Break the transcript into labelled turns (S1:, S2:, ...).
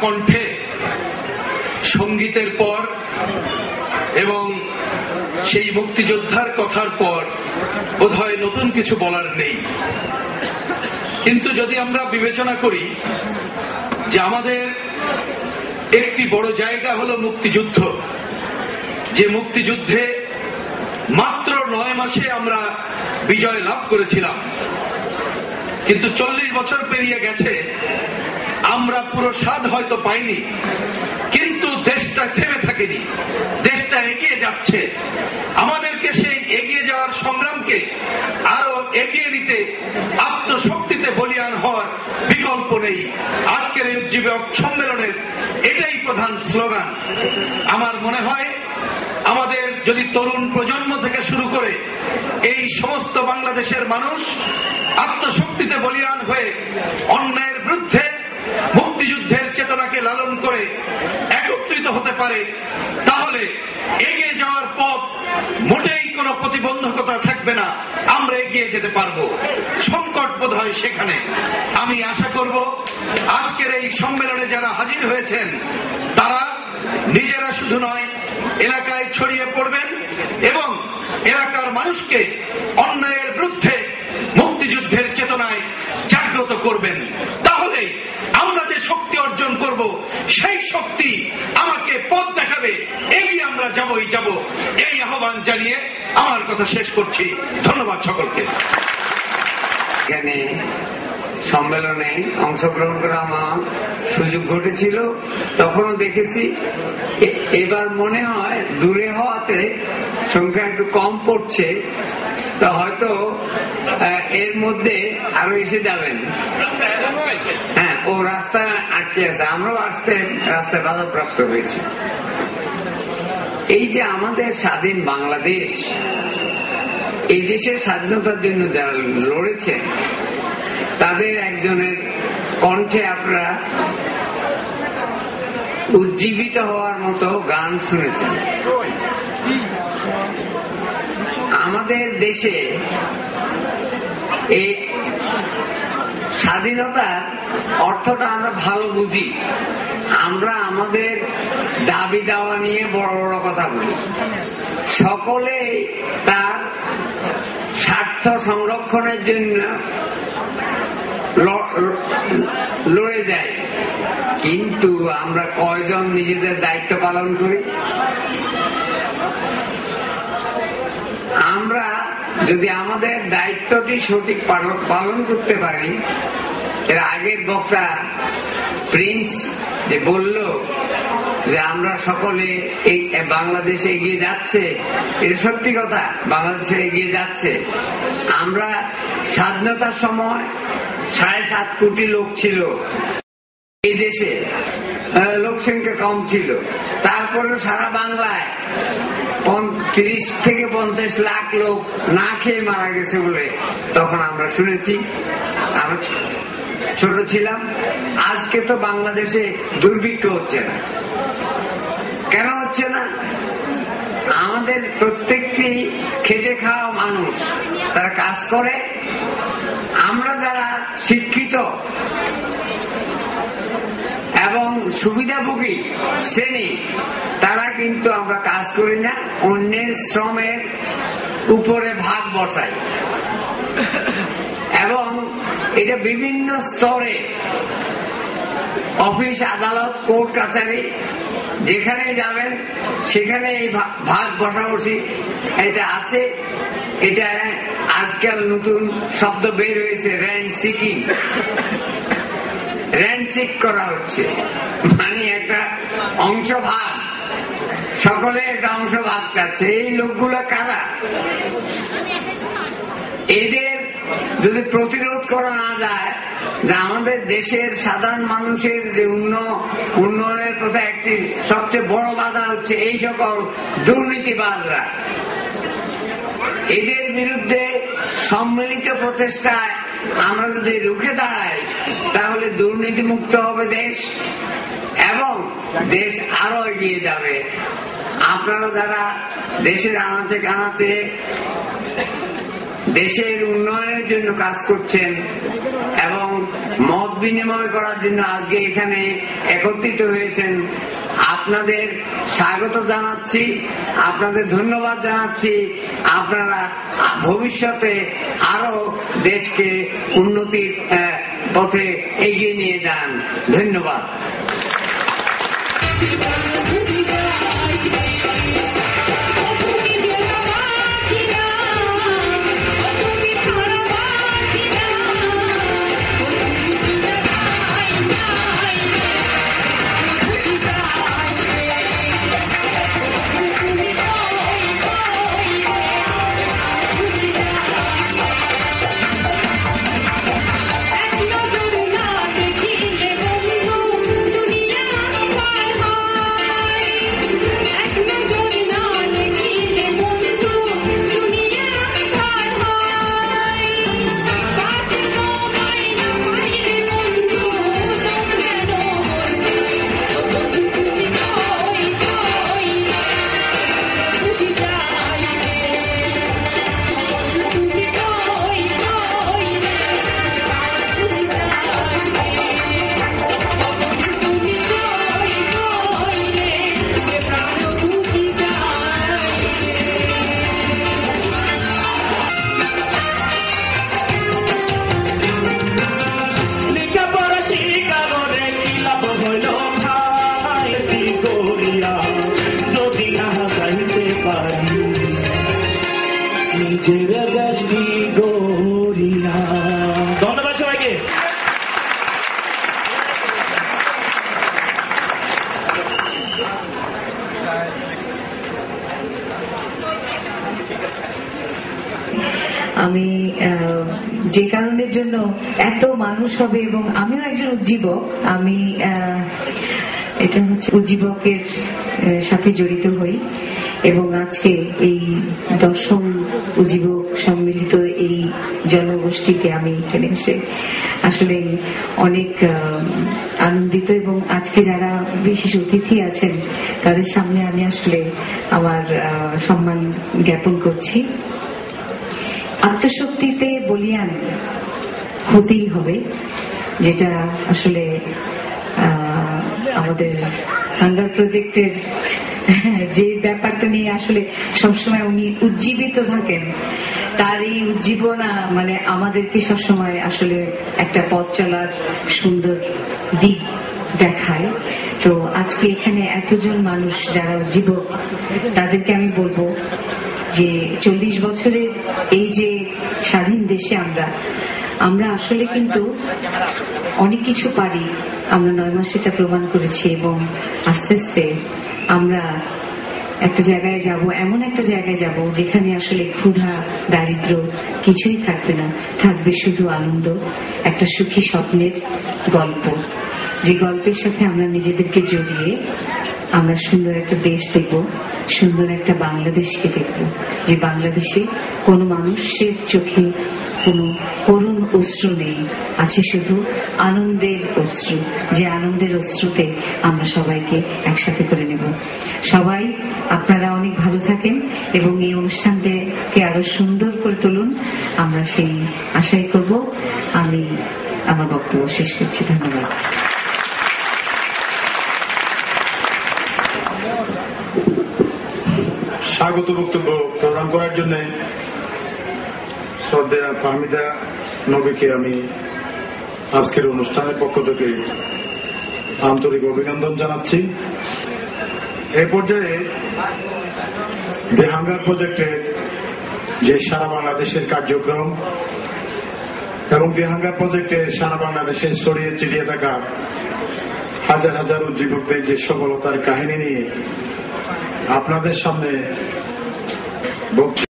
S1: কণ্ঠে সঙ্গীতের পর এবং সেই মুক্তিযোদ্ধার কথার পর বোধহয় নতুন কিছু বলার নেই। কিন্তু যদি আমরা বিবেচনা করি যে আমাদের একটি বড় জায়গা হলো মুক্তিযুদ্ধ, যে মুক্তিযুদ্ধে মাত্র 9 মাসে আমরা বিজয় লাভ করেছিলাম, কিন্তু 40 বছর পেরিয়ে গেছে, আমরা পুরো স্বাদ হয়তো পাইনি, কিন্তু দেশটা থেমে থাকেনি, দেশটা এগিয়ে যাচ্ছে। আমাদেরকে সেই এগিয়ে যাওয়ার সংগ্রামকে আরো এগিয়ে নিতে আত্মশক্তিতে বলীয়ান হওয়ার বিকল্প নেই। আজকের এই উজ্জীবক সম্মেলনের এটাই প্রধান স্লোগান। আমার মনে হয় আমাদের যদি তরুণ প্রজন্ম থেকে শুরু করে এই সমস্ত বাংলাদেশের মানুষ আত্মশক্তিতে বলীয়ান হয়ে অন্যায়ের বিরুদ্ধে মুক্তিযুদ্ধের চেতনাকে লালন করে একত্রিত হতে পারে, তাহলে এগিয়ে যাওয়ার পথ মোটেই কোনো প্রতিবন্ধকতা থাকবে না, আমরা এগিয়ে যেতে পারবো। সংকট বোধহয় সেখানে। আমি আশা করব আজকের এই সম্মেলনে যারা হাজির হয়েছেন তারা নিজেরা শুধু নয়, এলাকায় ছড়িয়ে পড়বেন এবং এলাকার মানুষকে অন্যায়ের বিরুদ্ধে মুক্তিযুদ্ধের চেতনায় জাগ্রত করবেন। তাহলে আমরা যে শক্তি অর্জন করব, সেই শক্তি আমাকে পথ দেখাবে, এগিয়ে আমরা যাবই যাব। এই আহ্বান জানিয়ে আমার কথা শেষ করছি। ধন্যবাদ সকলকে।
S2: এখানে সম্মেলনে অংশগ্রহণ করা আমার সুযোগ ঘটেছিল, তখনও দেখেছি। এবার মনে হয় দূরে হওয়াতে সংখ্যা একটু কম পড়ছে, তো হয়তো এর মধ্যে আরো এসে যাবেন। হ্যাঁ, ও রাস্তা আটকে আছে, আমরাও আসতে রাস্তায় বাধাপ্রাপ্ত হয়েছি। এই যে আমাদের স্বাধীন বাংলাদেশ, এই দেশের স্বাধীনতার জন্য যারা লড়েছেন তাদের একজনের কণ্ঠে আপনারা উজ্জীবিত হওয়ার মতো গান শুনেছেন। আমাদের দেশে এই স্বাধীনতার অর্থটা আমরা ভালো বুঝি। আমরা আমাদের দাবি দাওয়া নিয়ে বড় বড় কথা বলি, সকলে তার স্বার্থ সংরক্ষণের জন্য লড়ে যায়, কিন্তু আমরা কয়জন নিজেদের দায়িত্ব পালন করি? আমরা যদি আমাদের দায়িত্বটি সঠিক পালন করতে পারি, এর আগের বক্তা প্রিন্স যে বলল যে আমরা সকলে এই বাংলাদেশে এগিয়ে যাচ্ছে, এটা সত্যি কথা, বাংলাদেশে এগিয়ে যাচ্ছে। আমরা স্বাধীনতার সময় 7.5 কোটি লোক ছিল এই দেশে, লোক সংখ্যা কম ছিল, তারপরেও সারা বাংলায় 30 থেকে 50 লাখ লোক না খেয়ে মারা গেছে বলে তখন আমরা শুনেছি। আমরা ছোট ছিলাম। আজকে তো বাংলাদেশে দুর্ভিক্ষ হচ্ছে না। কেন হচ্ছে না? আমাদের প্রত্যেকটি খেটে খাওয়া মানুষ, তারা কাজ করে। আমরা যারা শিক্ষিত এবং সুবিধাভোগী শ্রেণী, তারা কিন্তু আমরা কাজ করি না, অন্যের শ্রমের উপরে ভাগ বসাই। এবং এটা বিভিন্ন স্তরে, অফিস, আদালত, কোর্ট কাছারি, যেখানে যাবেন সেখানে এই ভাগ বসাবসি এটা আছে। এটা আজকাল নতুন শব্দ বের হয়েছে, র্যান্ট সিকিং। র্যান্ট সিক করা হচ্ছে, মানে একটা অংশ ভাগ, সকলে একটা অংশ ভাগ চাচ্ছে। এই লোকগুলো কারা? এদের যদি প্রতিরোধ করা না যায়, যে আমাদের দেশের সাধারণ মানুষের যে উন্নয়নের পথে একটি সবচেয়ে বড় বাধা হচ্ছে এই সকল দুর্নীতিবাজরা। এদের বিরুদ্ধে সম্মিলিত প্রচেষ্টায় আমরা যদি রুখে দাঁড়াই, তাহলে দুর্নীতি মুক্ত হবে দেশ এবং দেশ আরো এগিয়ে যাবে। আপনারা যারা দেশের আনাচে কানাচে দেশের উন্নয়নের জন্য কাজ করছেন এবং মত বিনিময় করার জন্য আজকে এখানে একত্রিত হয়েছেন। আপনাদের স্বাগত জানাচ্ছি, আপনাদের ধন্যবাদ জানাচ্ছি। আপনারা ভবিষ্যতে আরো দেশকে উন্নতির পথে এগিয়ে নিয়ে যান। ধন্যবাদ।
S3: ধন্যবাদ সবাইকে।
S4: আমি যে কারণের জন্য এত মানুষ হবে এবং আমিও একজন উজ্জীবক, আমি এটা হচ্ছে উজ্জীবকের সাথে জড়িত হই এবং আজকে এই 10ম উজ্জীবক সম্মিলিত এই জনগোষ্ঠীতে আমি এখানে এসে আসলে অনেক আনন্দিত এবং আজকে যারা বিশেষ অতিথি আছেন তাদের সামনে আমি আসলে আমার সম্মান জ্ঞাপন করছি। আত্মশক্তিতে বলিয়ান হতেই হবে, যেটা আসলে আমাদের হাঙ্গার প্রজেক্টের যে ব্যাপারটা নিয়ে আসলে সবসময় উনি উজ্জীবিত থাকেন, তার এই উজ্জীবনা মানে আমাদেরকে সবসময় আসলে একটা পথ চলার সুন্দর দিক দেখায়। তো আজকে এখানে এতজন মানুষ যারা উজ্জীবক, তাদেরকে আমি বলবো যে 40 বছরের এই যে স্বাধীন দেশে আমরা আসলে কিন্তু অনেক কিছু পারি। আমরা 9 মাসে এটা প্রমাণ করেছি এবং আস্তে আস্তে আমরা একটা জায়গায় যাব, এমন একটা জায়গায় যাব যেখানে আসলে ক্ষুধা দারিদ্র কিছুই থাকবে না, থাকবে শুধু আনন্দ, একটা সুখী স্বপ্নের গল্প, যে গল্পের সাথে আমরা নিজেদেরকে জড়িয়ে আমরা সুন্দর একটা দেশ দেখব, সুন্দর একটা বাংলাদেশকে দেখব, যে বাংলাদেশে কোনো মানুষের চোখে কোনো করুণ অশ্রু নেই, আছে শুধু আনন্দের অশ্রু, যে আনন্দের অশ্রুতে আমরা সবাইকে একসাথে করে নেব। সবাই আপনারা অনেক ভালো থাকেন এবং এই অনুষ্ঠানটাকে আরো সুন্দর করে তুলুন, আমরা সেই আশাই করব। আমি আমার বক্তব্য শেষ করছি। ধন্যবাদ।
S1: স্বাগত বক্তব্য প্রদান করার জন্য শ্রদ্ধেয়া ফাহমিদা নবীকে আমি আজকের অনুষ্ঠানের পক্ষ থেকে আন্তরিক অভিনন্দন জানাচ্ছি। এই পর্যায়ে দি হাঙ্গার প্রজেক্টের যে সারা বাংলাদেশের কার্যক্রম এবং দি হাঙ্গার প্রজেক্টে সারা বাংলাদেশে ছড়িয়ে ছিটিয়ে থাকা হাজার হাজার উজ্জীবকদের যে সফলতার কাহিনী নিয়ে আপনাদের সামনে